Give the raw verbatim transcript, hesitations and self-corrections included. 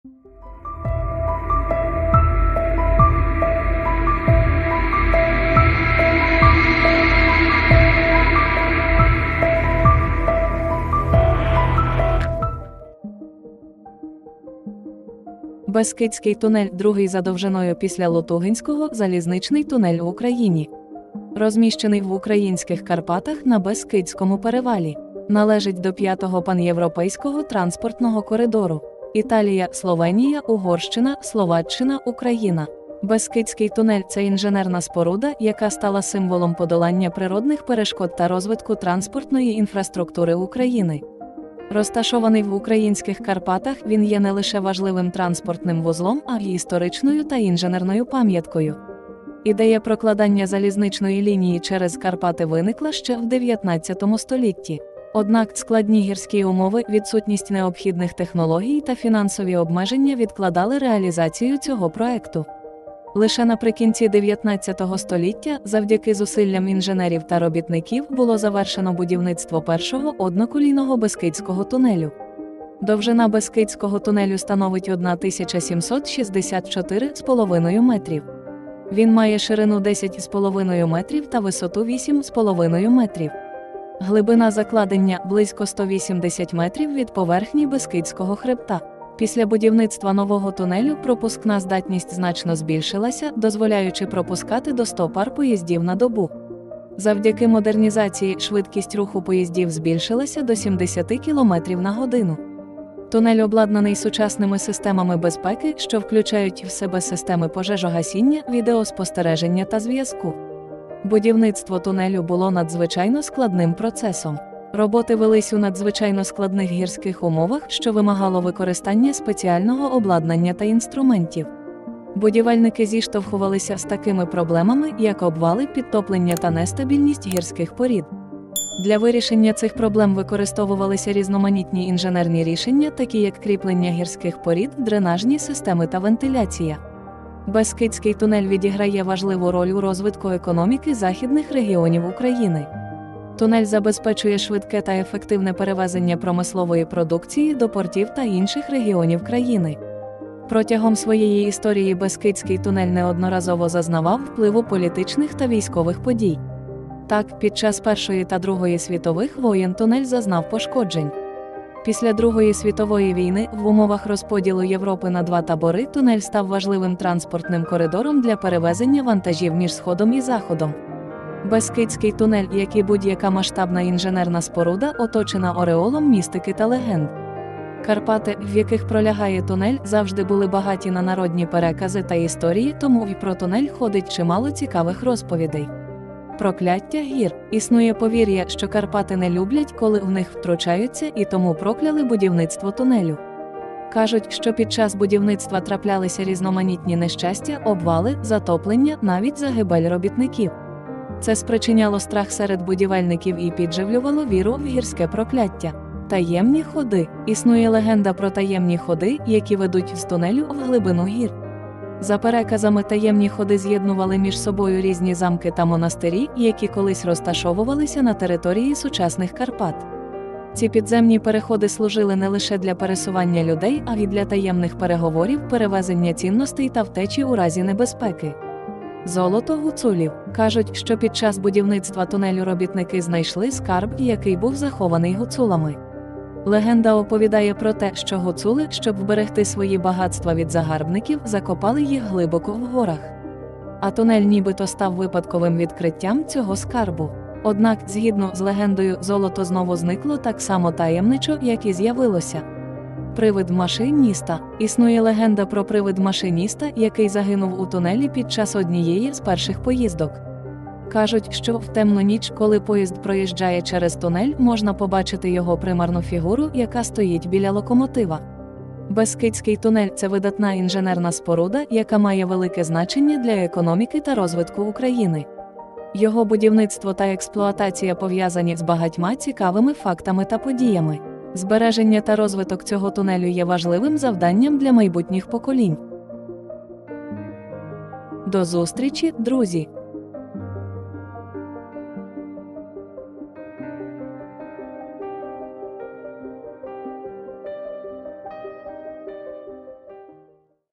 Бескидський тунель – другий за довжиною після Лутугинського залізничний тунель в Україні. Розміщений в українських Карпатах на Бескидському перевалі. Належить до п'ятого панєвропейського транспортного коридору. Італія, Словенія, Угорщина, Словаччина, Україна. Бескидський тунель – це інженерна споруда, яка стала символом подолання природних перешкод та розвитку транспортної інфраструктури України. Розташований в українських Карпатах, він є не лише важливим транспортним вузлом, а й історичною та інженерною пам'яткою. Ідея прокладання залізничної лінії через Карпати виникла ще в дев'ятнадцятому столітті. Однак складні гірські умови, відсутність необхідних технологій та фінансові обмеження відкладали реалізацію цього проекту. Лише наприкінці дев'ятнадцятого століття, завдяки зусиллям інженерів та робітників, було завершено будівництво першого одноколійного Бескидського тунелю. Довжина Бескидського тунелю становить тисяча сімсот шістдесят чотири цілих п'ять десятих метрів. Він має ширину десять цілих п'ять десятих метрів та висоту вісім цілих п'ять десятих метрів. Глибина закладення – близько сто вісімдесят метрів від поверхні Бескидського хребта. Після будівництва нового тунелю пропускна здатність значно збільшилася, дозволяючи пропускати до ста пар поїздів на добу. Завдяки модернізації швидкість руху поїздів збільшилася до сімдесят кілометрів на годину. Тунель обладнаний сучасними системами безпеки, що включають в себе системи пожежогасіння, відеоспостереження та зв'язку. Будівництво тунелю було надзвичайно складним процесом. Роботи велись у надзвичайно складних гірських умовах, що вимагало використання спеціального обладнання та інструментів. Будівельники зіштовхувалися з такими проблемами, як обвали, підтоплення та нестабільність гірських порід. Для вирішення цих проблем використовувалися різноманітні інженерні рішення, такі як кріплення гірських порід, дренажні системи та вентиляція. Бескидський тунель відіграє важливу роль у розвитку економіки західних регіонів України. Тунель забезпечує швидке та ефективне перевезення промислової продукції до портів та інших регіонів країни. Протягом своєї історії Бескидський тунель неодноразово зазнавав впливу політичних та військових подій. Так, під час Першої та Другої світових воєн тунель зазнав пошкоджень. Після Другої світової війни, в умовах розподілу Європи на два табори, тунель став важливим транспортним коридором для перевезення вантажів між Сходом і Заходом. Бескидський тунель, як і будь-яка масштабна інженерна споруда, оточена ореолом містики та легенд. Карпати, в яких пролягає тунель, завжди були багаті на народні перекази та історії, тому і про тунель ходить чимало цікавих розповідей. Прокляття гір. Існує повір'я, що Карпати не люблять, коли в них втручаються, і тому прокляли будівництво тунелю. Кажуть, що під час будівництва траплялися різноманітні нещастя, обвали, затоплення, навіть загибель робітників. Це спричиняло страх серед будівельників і підживлювало віру в гірське прокляття. Таємні ходи. Існує легенда про таємні ходи, які ведуть з тунелю в глибину гір. За переказами, таємні ходи з'єднували між собою різні замки та монастирі, які колись розташовувалися на території сучасних Карпат. Ці підземні переходи служили не лише для пересування людей, а й для таємних переговорів, перевезення цінностей та втечі у разі небезпеки. Золото гуцулів. Кажуть, що під час будівництва тунелю робітники знайшли скарб, який був захований гуцулами. Легенда оповідає про те, що гуцули, щоб вберегти свої багатства від загарбників, закопали їх глибоко в горах. А тунель нібито став випадковим відкриттям цього скарбу. Однак, згідно з легендою, золото знову зникло так само таємничо, як і з'явилося. Привид машиніста. Існує легенда про привид машиніста, який загинув у тунелі під час однієї з перших поїздок. Кажуть, що в темну ніч, коли поїзд проїжджає через тунель, можна побачити його примарну фігуру, яка стоїть біля локомотива. Бескидський тунель – це видатна інженерна споруда, яка має велике значення для економіки та розвитку України. Його будівництво та експлуатація пов'язані з багатьма цікавими фактами та подіями. Збереження та розвиток цього тунелю є важливим завданням для майбутніх поколінь. До зустрічі, друзі!